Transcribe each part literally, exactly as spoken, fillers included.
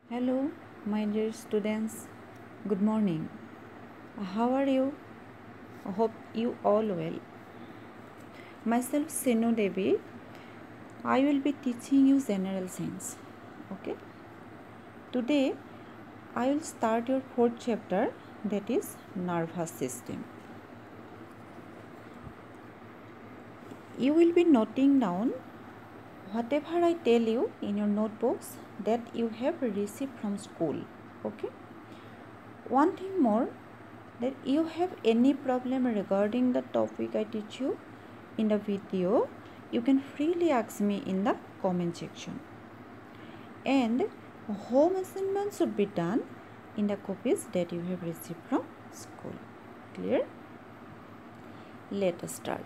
Hello, my dear students. Good morning. How are you? I hope you all well. Myself, Senu Devi. I will be teaching you general science. Okay. Today, I will start your fourth chapter, that is nervous system. You will be noting down whatever I tell you in your notebooks that you have received from school. Okay. One thing more, that you have any problem regarding the topic I teach you in the video, you can freely ask me in the comment section. And home assignment should be done in the copies that you have received from school. Clear? Let us start.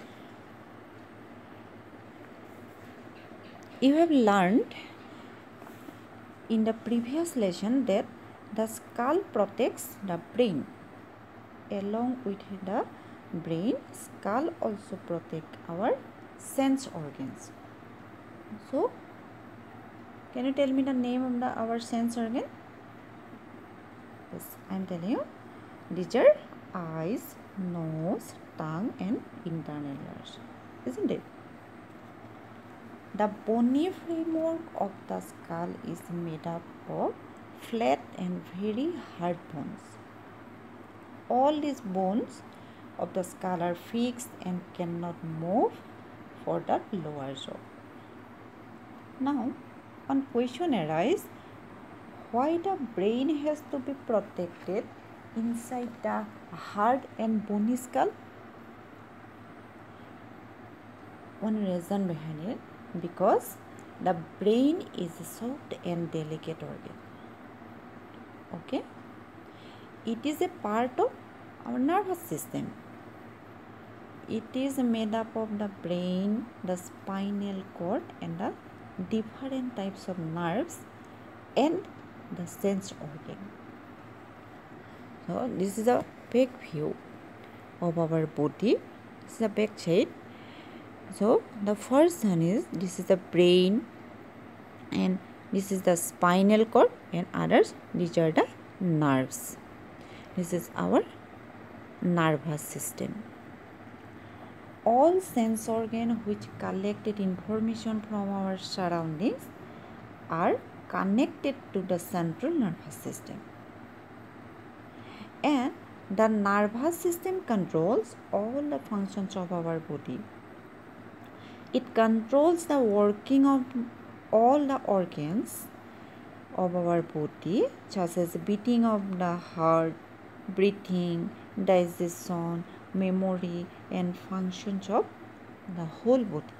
You have learned in the previous lesson that the skull protects the brain. Along with the brain, skull also protect our sense organs. So, can you tell me the name of the our sense organ? Yes, I am telling you. These are eyes, nose, tongue, and internal ears, isn't it? The bony framework of the skull is made up of flat and very hard bones. All these bones of the skull are fixed and cannot move for the lower jaw. Now, one question arises, why the brain has to be protected inside the hard and bony skull? One reason behind it, because the brain is a soft and delicate organ. Okay? It is a part of our nervous system. It is made up of the brain, the spinal cord, and the different types of nerves and the sense organ. So this is a back view of our body. This is a back side. So the first one is, this is the brain, and this is the spinal cord, and others, these are the nerves. This is our nervous system. All sense organs which collected information from our surroundings are connected to the central nervous system. And the nervous system controls all the functions of our body. It controls the working of all the organs of our body, such as beating of the heart, breathing, digestion, memory, and functions of the whole body.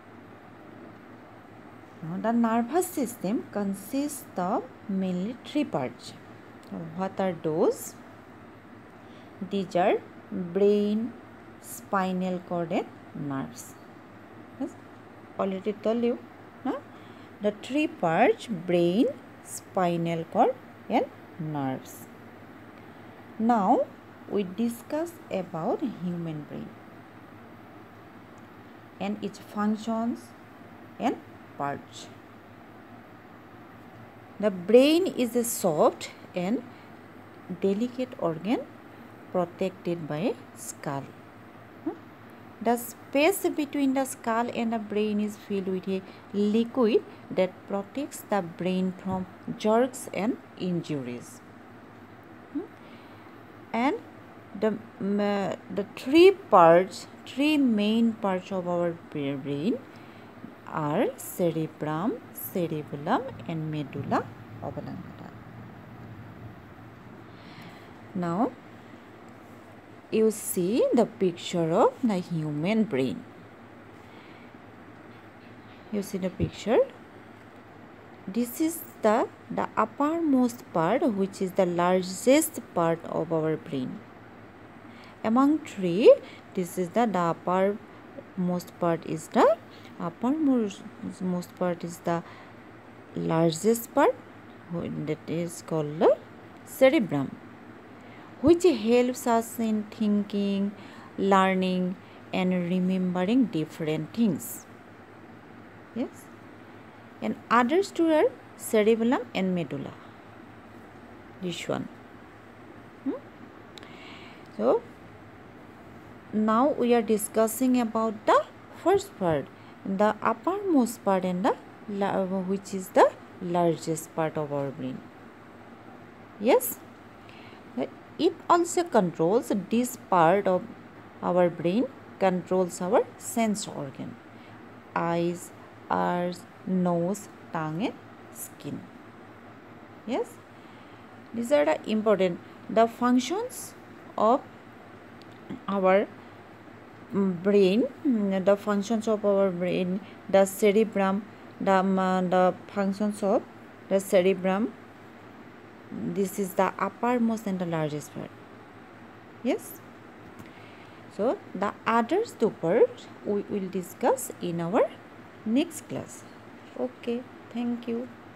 Now, the nervous system consists of mainly three parts. Now, what are those? These are brain, spinal cord, and nerves. Yes, already told you. Huh? The three parts: brain, spinal cord, and nerves. Now, we discuss about human brain and its functions and parts. The brain is a soft and delicate organ protected by a skull. The space between the skull and the brain is filled with a liquid that protects the brain from jerks and injuries. And the, uh, the three parts, three main parts of our brain are cerebrum, cerebellum, and medulla oblongata. Now, you see the picture of the human brain. You see the picture. This is the, the uppermost part, which is the largest part of our brain. Among three, this is the, the uppermost part is the uppermost most part is the largest part, that is called the cerebrum, which helps us in thinking, learning, and remembering different things. Yes. And others two are cerebellum and medulla. This one. Hmm? So now we are discussing about the first part, the uppermost part, and the which is the largest part of our brain. Yes, it also controls this part of our brain, controls our sense organ, eyes, ears, nose, tongue and skin. Yes, these are the important the functions of our brain, the functions of our brain, the cerebrum, the, uh, the functions of the cerebrum. This is the uppermost and the largest part. Yes. So the other two parts we will discuss in our next class. Okay. Thank you.